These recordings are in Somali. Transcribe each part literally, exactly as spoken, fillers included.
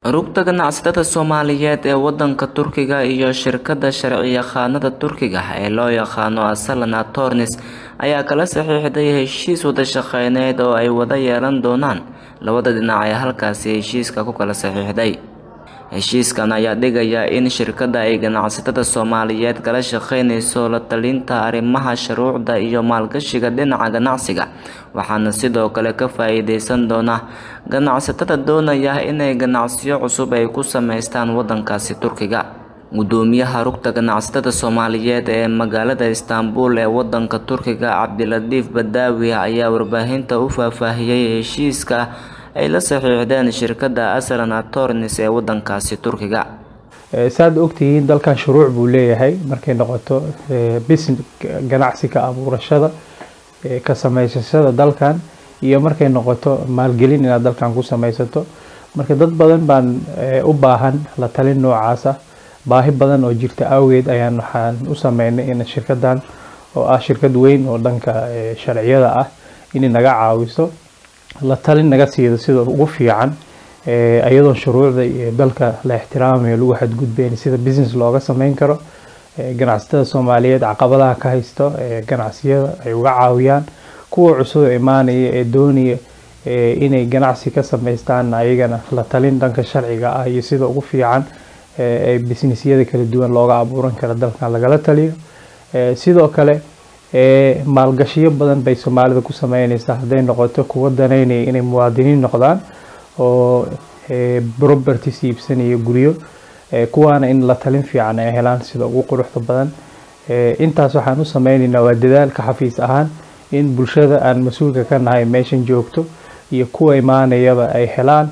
rugta ganacsatada Soomaaliyeed ee wadanka Turkiga iyo shirkadda sharci-yaqaanada Turkiga ee loo yaqaano Aslan Attorneys ayaa kala saxiixday heshiis wada shaqeyneed oo ay wada yeelan doonaan labada dhinac ee halkaasi heshiiska ku kala saxiixday. Heshiiskan ayaa dhigaya in shirkadda ay ganacsatada Soomaaliyeed kala shaqeynayso la talinta arrimaha shuruucda iyo maalgashiga dhinaca ganacsiga, waxaana sidoo kale ka faa'iideysan doona ganacsatada doonaya inay ganacsiyo cusub ay ku sameystaan wadankaasi Turkiga. Gudoomiyaha rugta ganacsatada Soomaaliyeed ee magaalada Istanbul ee wadanka Turkiga Cabdilatiif Badaawi ayaa warbaahinta u faahfaahiyay heshiiska ay la saxiixdeen shirkadda Aslan Attorneys ee wadankaasi Turkiga. saad ogtihiin dalkan shuruuc buu leeyahay markay noqoto business ganacsiga abuurashada ka sameysashada dalkan iyo markay noqoto maalgelin inaad dalkan ku sameysato. marka dad badan baan u baahan la talin noocaas ah, baahi badan oo jirta awgeed ayaan waxaan u sameynay in shirkaddan oo ah shirkad weyn oo dhanka sharciyada ah inay naga caawiso la talin naga siido sida ugu fiican ee ayadoo shuruucda dalka la ixtiraamayo lagu xadgudbeen sida business looga sameyn karo. ganacsatada Soomaaliyeed caqabadaha ka haysto ganacsiyada ay uga caawiyaan kuwa cusub ee imaanaya ee doonaya inay ganacsi ka sameystaan ayagana la talin dhanka sharciga ah iyo sida ugu fiican ee businessyada kala duwan looga abuuran karo dalkan lagala taliyo. sidoo kale ee maalgashiyo badan bay Soomaalida ku sameynaysaa haday noqoto kuwa daneynaya inay muwaadiniin noqdaan oo properties iibsanaya guryo kuwaana in la talin fiican ay helaan sida ugu quruxda badan. intaas waxaan u sameynaynaa waa dadaalka xafiis ahaan in bulshada aan mas'uulka ka nahay meeshan joogto iyo kuwa imaanayaba ay helaan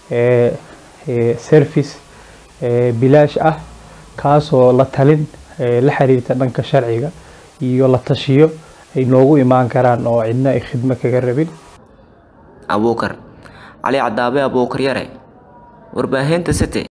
service bilaash ah kaasoo la talin la xiriirta dhanka sharciga iyo la tashiyo ay noogu imaan karaan oo cidna ay khidmad kaga rabin. Abuukar Ali Cadaabe Abuukar Yare, warbaahinta City.